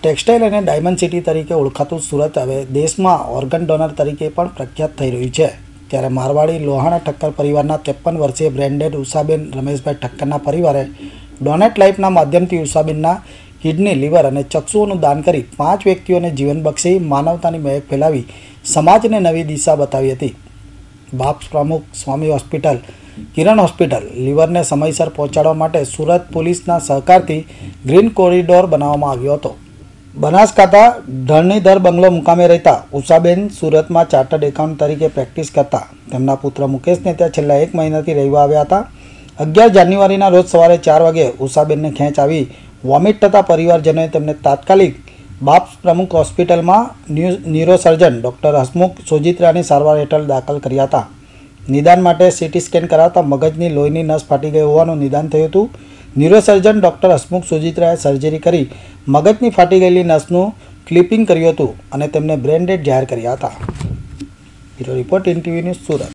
Textile અને diamond city તરીકે ઓળખાતું સુરત હવે દેશમાં ઓર્ગન ડોનર તરીકે પણ પ્રખ્યાત થઈ રહ્યું છે। ત્યારે મારવાડી લોહાણા ઠક્કર પરિવારના 53 વર્ષીય બ્રેન્ડેડ ઉષાબેન રમેશભાઈ ઠક્કરના પરિવારે ડોનેટ લાઈફના માધ્યમથી ઉષાબેનના કિડની, લીવર અને ચક્ષુઓનું દાન કરી 5 વ્યક્તિઓને જીવન બક્ષી માનવતાની મહેક ફેલાવી સમાજને નવી દિશા બતાવી હતી। બાપ્સ પ્રમુખ સ્વામી હોસ્પિટલ, કિરણ હોસ્પિટલ લીવરને સમયસર પહોંચાડવા માટે સુરત પોલીસના સહકારથી ગ્રીન કોરિડોર બનાવવામાં આવ્યો હતો। બનાસકાંઠા ધરણીધર બંગલો મુકામે રહેતા ઉષાબેન સુરતમાં ચાર્ટર્ડ એકાઉન્ટ તરીકે પ્રેક્ટિસ કરતા તેમના પુત્ર મુકેશને ત્યાં છેલ્લા 1 મહિનાથી રહેવા આવ્યા હતા। 11 જાન્યુઆરીના રોજ સવારે 4 વાગે ઉષાબેનને ખેંચ આવી વોમિટ થતાં પરિવારજનોએ તેમને તાત્કાલિક બાપ્સ પ્રમુખ હોસ્પિટલમાં ન્યુરોસર્જન ડૉક્ટર હસમુખ સોજીત્રાની સારવાર હેઠળ દાખલ કર્યા હતા। નિદાન માટે સીટી સ્કેન કરાવતા મગજની લોહીની નસ ફાટી ગઈ હોવાનું નિદાન થયું હતું। ન્યુરોસર્જન ડૉક્ટર હસમુખ સોજીત્રાએ સર્જરી કરી મગજની ફાટી ગયેલી નસનું ક્લિપિંગ કર્યું હતું અને તેમને બ્રેન ડેડ જાહેર કર્યા હતા। Bureau report, NTV news, Surat.